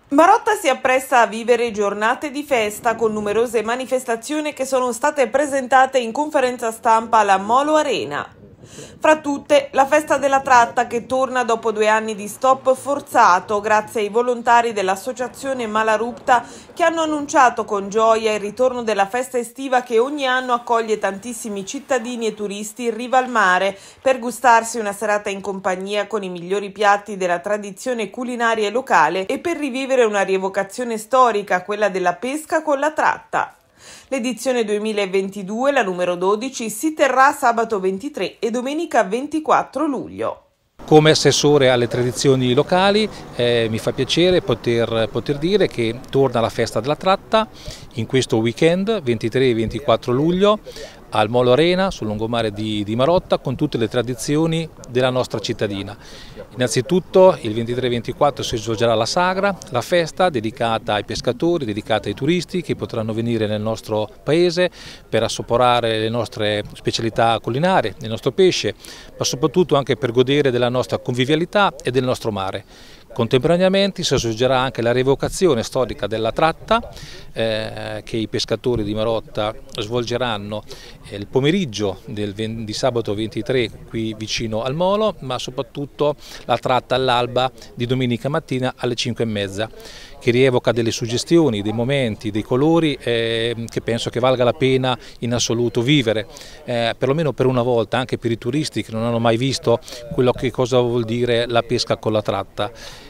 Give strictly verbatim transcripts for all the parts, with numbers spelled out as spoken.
Marotta si appresta a vivere giornate di festa con numerose manifestazioni che sono state presentate in conferenza stampa alla Molo Arena. Fra tutte, la festa della tratta che torna dopo due anni di stop forzato grazie ai volontari dell'associazione Malarupta che hanno annunciato con gioia il ritorno della festa estiva che ogni anno accoglie tantissimi cittadini e turisti in riva al mare per gustarsi una serata in compagnia con i migliori piatti della tradizione culinaria locale e per rivivere una rievocazione storica, quella della pesca con la tratta. L'edizione duemilaventidue, la numero dodici, si terrà sabato ventitré e domenica ventiquattro luglio. Come assessore alle tradizioni locali eh, mi fa piacere poter, poter dire che torna la festa della tratta in questo weekend ventitré e ventiquattro luglio al Molo Arena sul lungomare di, di Marotta con tutte le tradizioni della nostra cittadina. Innanzitutto il ventitré e ventiquattro si svolgerà la sagra, la festa dedicata ai pescatori, dedicata ai turisti che potranno venire nel nostro paese per assaporare le nostre specialità culinarie, il nostro pesce, ma soprattutto anche per godere della nostra convivialità e del nostro mare. Contemporaneamente si svolgerà anche la rievocazione storica della tratta eh, che i pescatori di Marotta svolgeranno eh, il pomeriggio del, di sabato ventitré qui vicino al Molo, ma soprattutto la tratta all'alba di domenica mattina alle cinque e mezza, che rievoca delle suggestioni, dei momenti, dei colori eh, che penso che valga la pena in assoluto vivere, eh, perlomeno per una volta, anche per i turisti che non hanno mai visto quello che cosa vuol dire la pesca con la tratta.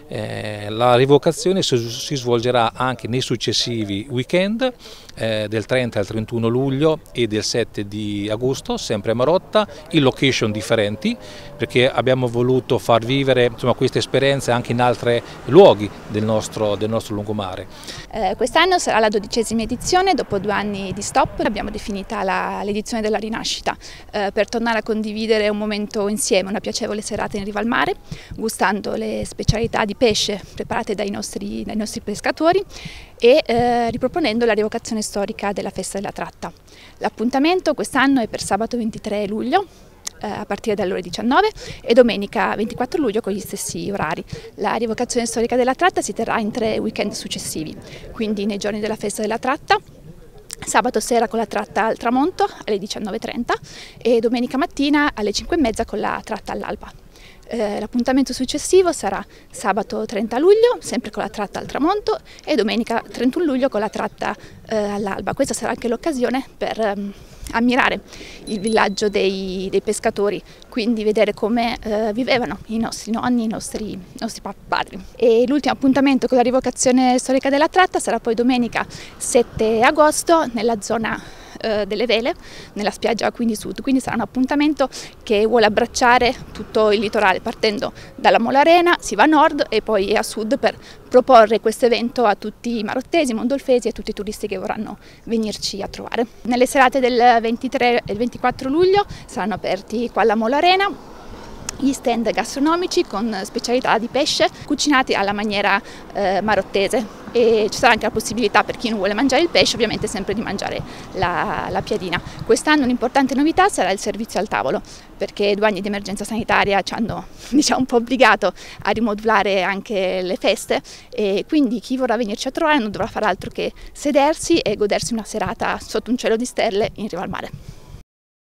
Eh, la rievocazione si, si svolgerà anche nei successivi weekend eh, del trenta al trentuno luglio e del sette di agosto, sempre a Marotta, in location differenti, perché abbiamo voluto far vivere insomma, queste esperienze anche in altri luoghi del nostro, del nostro lungomare. Eh, Quest'anno sarà la dodicesima edizione, dopo due anni di stop abbiamo definita l'edizione della rinascita eh, per tornare a condividere un momento insieme, una piacevole serata in riva al mare, gustando le specialità di pesce preparate dai nostri, dai nostri pescatori e eh, riproponendo la rievocazione storica della festa della tratta. L'appuntamento quest'anno è per sabato ventitré luglio eh, a partire dalle ore diciannove e domenica ventiquattro luglio con gli stessi orari. La rievocazione storica della tratta si terrà in tre weekend successivi, quindi nei giorni della festa della tratta, sabato sera con la tratta al tramonto alle diciannove e trenta e domenica mattina alle cinque e mezza con la tratta all'alba. Eh, L'appuntamento successivo sarà sabato trenta luglio, sempre con la tratta al tramonto, e domenica trentuno luglio con la tratta eh, all'alba. Questa sarà anche l'occasione per ehm, ammirare il villaggio dei, dei pescatori, quindi vedere come eh, vivevano i nostri nonni, i nostri, i nostri padri. E l'ultimo appuntamento con la rievocazione storica della tratta sarà poi domenica sette agosto nella zona delle Vele, nella spiaggia quindi sud, quindi sarà un appuntamento che vuole abbracciare tutto il litorale, partendo dalla Molo Arena si va a nord e poi a sud per proporre questo evento a tutti i marottesi, mondolfesi e a tutti i turisti che vorranno venirci a trovare. Nelle serate del ventitré e ventiquattro luglio saranno aperti qua alla Molo Arena gli stand gastronomici con specialità di pesce cucinati alla maniera eh, marottese, e ci sarà anche la possibilità per chi non vuole mangiare il pesce ovviamente sempre di mangiare la, la piadina. Quest'anno un'importante novità sarà il servizio al tavolo, perché due anni di emergenza sanitaria ci hanno diciamo, un po' obbligato a rimodulare anche le feste, e quindi chi vorrà venirci a trovare non dovrà fare altro che sedersi e godersi una serata sotto un cielo di stelle in riva al mare.